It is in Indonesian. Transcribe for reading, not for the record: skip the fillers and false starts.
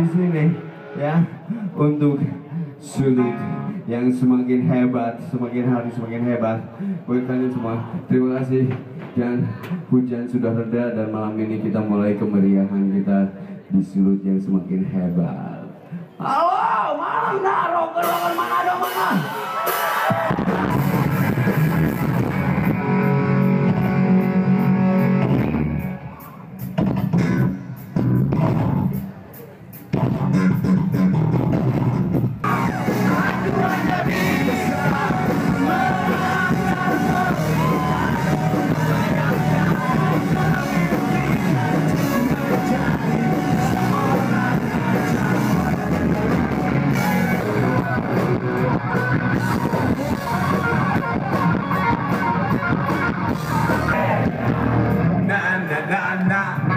di sini ya untuk sulit yang semakin hebat, semakin hari semakin hebat buat kalian semua. Terima kasih, dan hujan sudah reda dan malam ini kita mulai kemeriahan kita di sulut yang semakin hebat. Halo, mana rocker mana dong mana? Na na na na